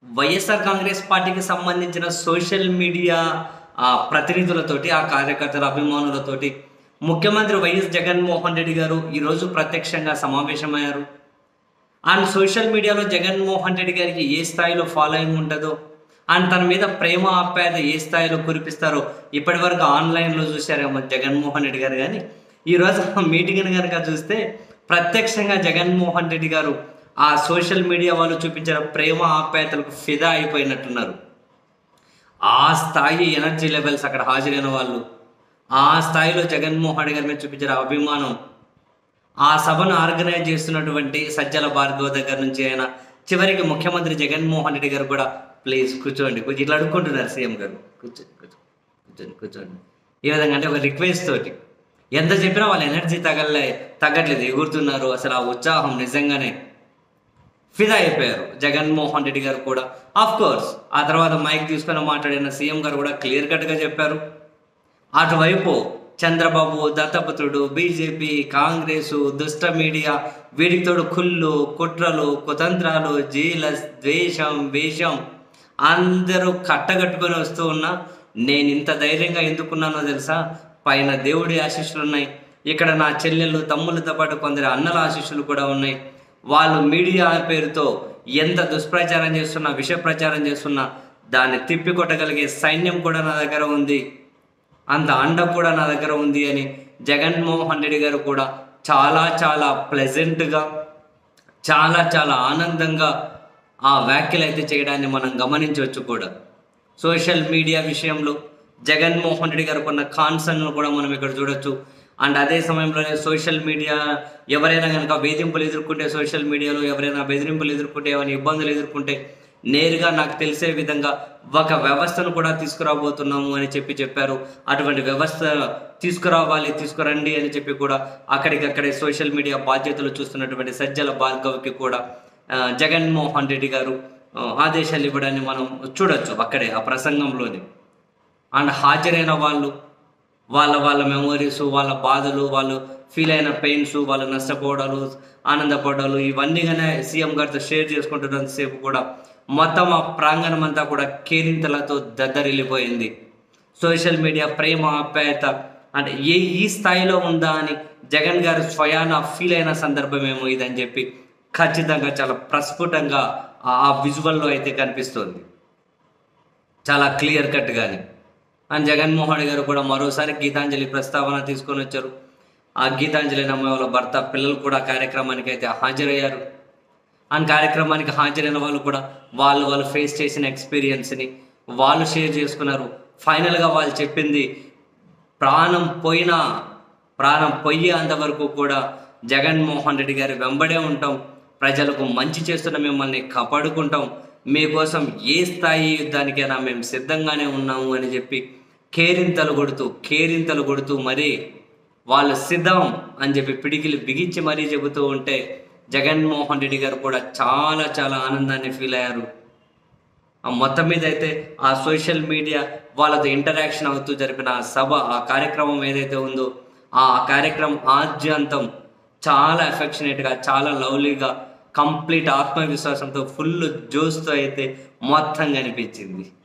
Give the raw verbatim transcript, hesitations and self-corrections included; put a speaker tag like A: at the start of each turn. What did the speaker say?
A: వైఎస్ఆర్ కాంగ్రెస్ పార్టీకి సంబంధించిన social media ఆహ్, ప్రతినిధులతోటి, ఆ కార్యకర్తల అభిమానులతోటి ముఖ్యమంత్రి వైఎస్ జగన్మోహన్ రెడ్డి గారు ఈరోజు ప్రత్యక్షంగా సమావేశమయ్యారు. అండ్ సోషల్ మీడియాలో జగన్మోహన్ రెడ్డి గారికి ఏ స్థాయిలో ఫాలోయింగ్ ఉంటదో, అండ్ తన మీద ప్రేమ ఆప్యాయత ఏ స్థాయిలో కురిపిస్తారో ఇప్పటివరకు ఆన్‌లైన్‌లో చూసారేమో జగన్మోహన్ రెడ్డి గారు గానీ, ఈరోజు మీటింగ్‌ని గనుక చూస్తే ప్రత్యక్షంగా జగన్మోహన్ రెడ్డి గారు ఆ సోషల్ మీడియా వాళ్ళు చూపించిన ప్రేమ ఆప్యాయతలకు ఫిదా అయిపోయినట్టున్నారు. ఆ స్థాయి ఎనర్జీ లెవెల్స్ అక్కడ హాజరైన వాళ్ళు, ఆ స్థాయిలో జగన్మోహన్ రెడ్డి గారి మీద చూపించిన అభిమానం, ఆ సభను ఆర్గనైజ్ చేస్తున్నటువంటి సజ్జల భార్గవ్ దగ్గర నుంచి అయినా చివరికి ముఖ్యమంత్రి జగన్మోహన్ రెడ్డి గారు కూడా ప్లీజ్ కూర్చోండి, కొంచెం ఇట్లా అడుక్కుంటున్నారు సీఎం గారు, కూర్చోండి కూర్చోండి కూర్చోండి కూర్చోండి ఈ విధంగా, అంటే ఒక రిక్వెస్ట్ తోటి ఎంత చెప్పినా వాళ్ళ ఎనర్జీ తగలే తగ్గట్లేదు, ఎగురుతున్నారు. అసలు ఆ ఉత్సాహం నిజంగానే ఫిదా అయిపోయారు. జగన్మోహన్ రెడ్డి గారు కూడా ఆఫ్ కోర్స్ ఆ తర్వాత మైక్ తీసుకొని మాట్లాడిన సీఎం గారు కూడా క్లియర్ కట్గా చెప్పారు. అటువైపు చంద్రబాబు, దత్తపుత్రుడు, బీజేపీ, కాంగ్రెసు, దుష్ట మీడియా, వీటికి తోడు కుళ్ళు, కుట్రలు, కుతంత్రాలు, జీలస్, ద్వేషం, వేషం అందరూ కట్టగట్టుకొని వస్తూ ఉన్నా నేను ఇంత ధైర్యంగా ఎందుకున్నానో తెలుసా? పైన దేవుడి ఆశీస్సులు ఉన్నాయి, ఇక్కడ నా చెల్లెళ్ళు తమ్ముళ్ళతో పాటు కొందరు అన్నల ఆశీస్సులు కూడా ఉన్నాయి. వాళ్ళు మీడియా పేరుతో ఎంత దుష్ప్రచారం చేస్తున్నా, విష ప్రచారం చేస్తున్నా దాన్ని తిప్పికొట్టగలిగే సైన్యం కూడా నా దగ్గర ఉంది, అంత అండ కూడా నా దగ్గర ఉంది అని జగన్మోహన్ రెడ్డి గారు కూడా చాలా చాలా ప్లెజెంట్గా, చాలా చాలా ఆనందంగా ఆ వ్యాఖ్యలు అయితే చేయడాన్ని మనం గమనించవచ్చు కూడా. సోషల్ మీడియా విషయంలో జగన్మోహన్ రెడ్డి గారు కొన్న కాన్సర్న్ కూడా మనం ఇక్కడ చూడొచ్చు. అండ్ అదే సమయంలోనే సోషల్ మీడియా ఎవరైనా కనుక వేధింపులు ఎదుర్కొంటే, సోషల్ మీడియాలో ఎవరైనా బెదిరింపులు ఎదుర్కొంటే, ఏమైనా ఇబ్బందులు ఎదుర్కొంటే నేరుగా నాకు తెలిసే విధంగా ఒక వ్యవస్థను కూడా తీసుకురాబోతున్నాము అని చెప్పి చెప్పారు. అటువంటి వ్యవస్థ తీసుకురావాలి, తీసుకురండి అని చెప్పి కూడా అక్కడికక్కడే సోషల్ మీడియా బాధ్యతలు చూస్తున్నటువంటి సజ్జల భార్గవ్కి కూడా జగన్మోహన్ రెడ్డి గారు ఆదేశాలు ఇవ్వడాన్ని మనం చూడొచ్చు అక్కడే ఆ ప్రసంగంలోని. అండ్ హాజరైన వాళ్ళు వాళ్ళ వాళ్ళ మెమోరీస్, వాళ్ళ బాధలు, వాళ్ళు ఫీల్ అయిన పెయిన్స్, వాళ్ళు నష్టపోవడాలు, ఆనందపడాలు ఇవన్నీగానే సీఎం గారితో షేర్ చేసుకుంటున్నంతసేపు కూడా మొత్తం ఆ ప్రాంగణం అంతా కూడా కేరింతలతో దద్దరిల్లిపోయింది. సోషల్ మీడియా ప్రేమ ఆప్యాయత అంటే ఏ ఈ స్థాయిలో ఉందా అని జగన్ గారు స్వయాన ఫీల్ అయిన సందర్భమేమో ఇదని చెప్పి ఖచ్చితంగా చాలా ప్రస్ఫుటంగా ఆ విజువల్లో అయితే కనిపిస్తుంది, చాలా క్లియర్ కట్గానే. అండ్ జగన్మోహన్ రెడ్డి గారు కూడా మరోసారి గీతాంజలి ప్రస్తావన తీసుకొని వచ్చారు. ఆ గీతాంజలి అమ్మాయి వాళ్ళ భర్త, పిల్లలు కూడా కార్యక్రమానికి అయితే హాజరయ్యారు. అండ్ కార్యక్రమానికి హాజరైన వాళ్ళు కూడా వాళ్ళు వాళ్ళు ఫేస్ చేసిన ఎక్స్పీరియన్స్ని వాళ్ళు షేర్ చేసుకున్నారు. ఫైనల్గా వాళ్ళు చెప్పింది, ప్రాణం పోయినా ప్రాణం పోయే అంతవరకు కూడా జగన్మోహన్ రెడ్డి గారి వెంబడే ఉంటాం, ప్రజలకు మంచి చేస్తున్న మిమ్మల్ని కాపాడుకుంటాం, మీకోసం ఏ స్థాయి యుద్ధానికైనా మేము సిద్ధంగానే ఉన్నాము అని చెప్పి కేరింతలు కొడుతూ కేరింతలు కొడుతూ మరీ వాళ్ళు సిద్ధం అని చెప్పి పిడికిలు బిగించి మరీ చెబుతూ ఉంటే జగన్మోహన్ రెడ్డి గారు కూడా చాలా చాలా ఆనందాన్ని ఫీల్ అయ్యారు. ఆ మొత్తం మీద అయితే ఆ సోషల్ మీడియా వాళ్ళతో ఇంటరాక్షన్ అవుతూ జరిపిన ఆ సభ, ఆ కార్యక్రమం ఏదైతే ఉందో ఆ కార్యక్రమం ఆద్యంతం చాలా ఎఫెక్షనేట్గా, చాలా లవ్లీగా, కంప్లీట్ ఆత్మవిశ్వాసంతో, ఫుల్ జోస్తో అయితే మొత్తం కనిపించింది.